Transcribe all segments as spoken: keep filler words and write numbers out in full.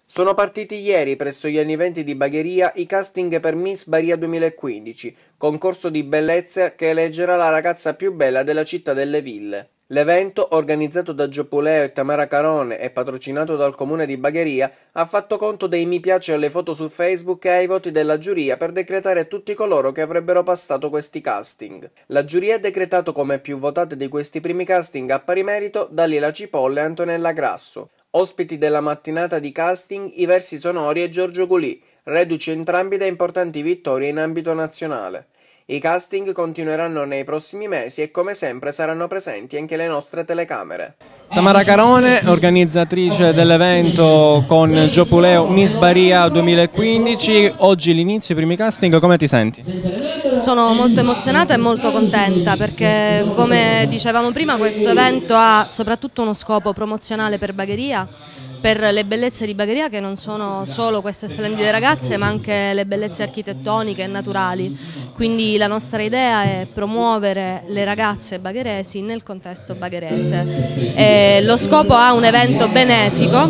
Sono partiti ieri presso gli anni venti di Bagheria i casting per Miss Baria duemilaquindici, concorso di bellezza che eleggerà la ragazza più bella della città delle ville. L'evento, organizzato da Giopuleo e Tamara Carone e patrocinato dal comune di Bagheria, ha fatto conto dei mi piace alle foto su Facebook e ai voti della giuria per decretare tutti coloro che avrebbero passato questi casting. La giuria ha decretato come più votate di questi primi casting a pari merito Dalila Cipolla e Antonella Grasso. Ospiti della mattinata di casting i Versi Sonori e Giorgio Gulì, reduci entrambi da importanti vittorie in ambito nazionale. I casting continueranno nei prossimi mesi e come sempre saranno presenti anche le nostre telecamere. Tamara Carone, organizzatrice dell'evento con Giopuleo Miss Baria duemilaquindici, oggi l'inizio, i primi casting, come ti senti? Sono molto emozionata e molto contenta perché, come dicevamo prima, questo evento ha soprattutto uno scopo promozionale per Bagheria, per le bellezze di Bagheria, che non sono solo queste splendide ragazze ma anche le bellezze architettoniche e naturali. Quindi la nostra idea è promuovere le ragazze bagheresi nel contesto bagherese. E lo scopo ha un evento benefico,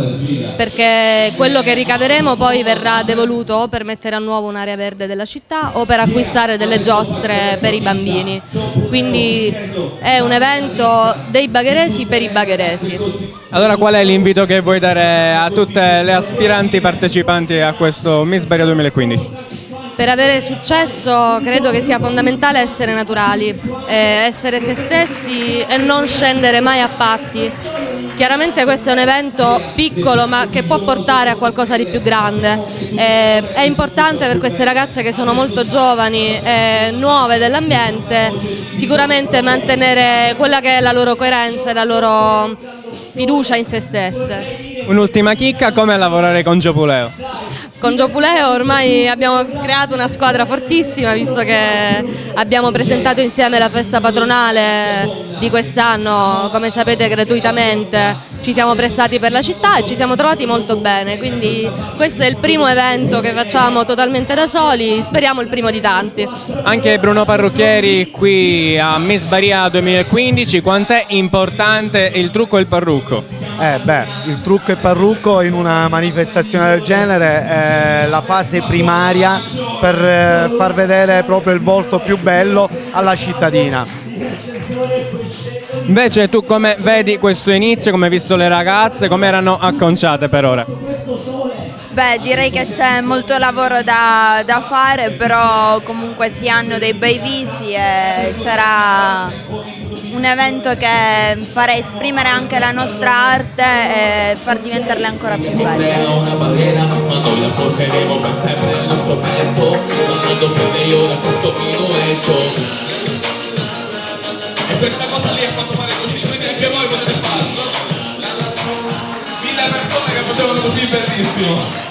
perché quello che ricaveremo poi verrà devoluto o per mettere a nuovo un'area verde della città o per acquistare delle giostre per i bambini. Quindi è un evento dei bagheresi per i bagheresi. Allora qual è l'invito che vuoi dare a tutte le aspiranti partecipanti a questo Miss Baria duemilaquindici? Per avere successo credo che sia fondamentale essere naturali, eh, essere se stessi e non scendere mai a patti. Chiaramente questo è un evento piccolo ma che può portare a qualcosa di più grande. Eh, è importante per queste ragazze che sono molto giovani e nuove dell'ambiente sicuramente mantenere quella che è la loro coerenza e la loro fiducia in se stesse. Un'ultima chicca, come lavorare con Giopuleo? Con Giopuleo ormai abbiamo creato una squadra fortissima, visto che abbiamo presentato insieme la festa patronale di quest'anno, come sapete, gratuitamente. Ci siamo prestati per la città e ci siamo trovati molto bene, quindi questo è il primo evento che facciamo totalmente da soli, speriamo il primo di tanti. Anche Bruno Parrucchieri qui a Miss Baria duemilaquindici, quant'è importante il trucco e il parrucco? Eh beh, il trucco e parrucco in una manifestazione del genere è la fase primaria per far vedere proprio il volto più bello alla cittadina. Invece tu come vedi questo inizio, come hai visto le ragazze, come erano acconciate per ora? Beh, direi che c'è molto lavoro da, da fare, però comunque si hanno dei bei visi e sarà un evento che farà esprimere anche la nostra arte e far diventarle ancora più belle. Una barriera, ma noi la porteremo per sempre nello scoperto, mandando per lei ora questo minuetto. E questa cosa lì ha fatto fare così, quindi anche voi potete farlo. Mille persone che facevano così, bellissimo.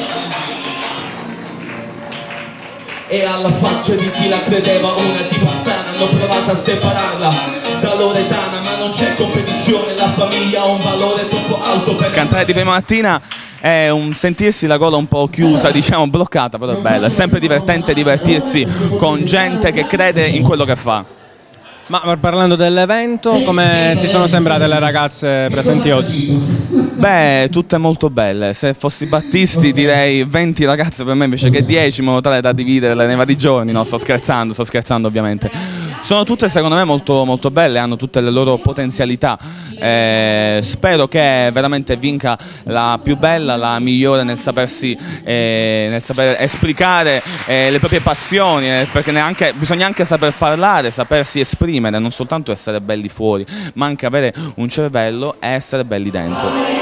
E alla faccia di chi la credeva una tipa strana, hanno provato a separarla da Loredana, ma non c'è competizione, la famiglia ha un valore troppo alto per... Cantare di prima mattina è un sentirsi la gola un po' chiusa, diciamo bloccata, però è bella, è sempre divertente divertirsi con gente che crede in quello che fa. Ma parlando dell'evento, come ti sono sembrate le ragazze presenti oggi? Beh, tutte molto belle. Se fossi Battisti direi venti ragazze per me invece che dieci, in modo tale da dividerle nei vari giorni. No, sto scherzando, sto scherzando ovviamente. Sono tutte secondo me molto, molto belle, hanno tutte le loro potenzialità. Eh, spero che veramente vinca la più bella, la migliore nel sapersi, eh, nel saper esplicare eh, le proprie passioni, eh, perché neanche, bisogna anche saper parlare, sapersi esprimere, non soltanto essere belli fuori, ma anche avere un cervello e essere belli dentro.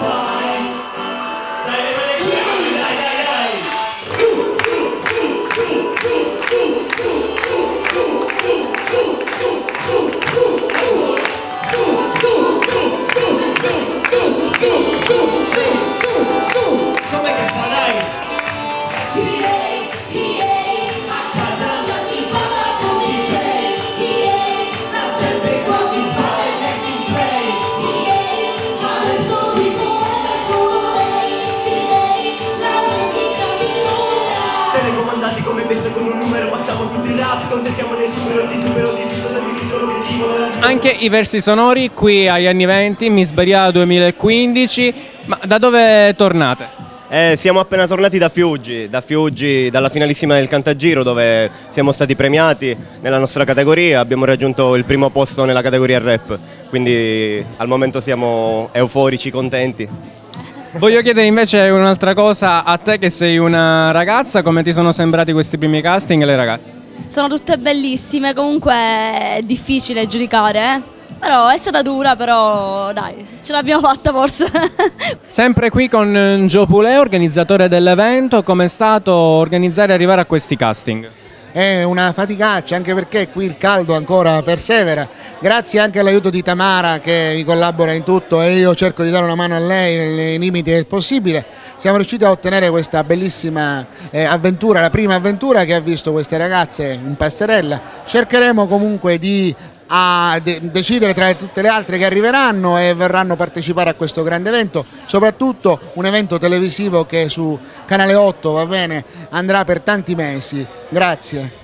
Com'è che fa, dai? Telecomandati come bestie con un numero, facciamo tutti i rap, contestiamo nel numero di supero di viso, solo obiettivo della... Anche i Versi Sonori qui agli anni venti, Miss Baria duemilaquindici, ma da dove tornate? Eh, siamo appena tornati da Fiuggi, da Fiuggi, dalla finalissima del Cantagiro, dove siamo stati premiati nella nostra categoria, abbiamo raggiunto il primo posto nella categoria rap, quindi al momento siamo euforici, contenti. Voglio chiedere invece un'altra cosa a te che sei una ragazza, come ti sono sembrati questi primi casting le ragazze? Sono tutte bellissime, comunque è difficile giudicare, eh? Però è stata dura, però dai, ce l'abbiamo fatta forse. Sempre qui con Gio Puleo, organizzatore dell'evento, com'è stato organizzare e arrivare a questi casting? È una faticaccia, anche perché qui il caldo ancora persevera, grazie anche all'aiuto di Tamara che mi collabora in tutto e io cerco di dare una mano a lei nei limiti del possibile. Siamo riusciti a ottenere questa bellissima eh, avventura, la prima avventura che ha visto queste ragazze in passerella. Cercheremo comunque di a de decidere tra tutte le altre che arriveranno e verranno a partecipare a questo grande evento, soprattutto un evento televisivo che su Canale otto, va bene, andrà per tanti mesi. Grazie.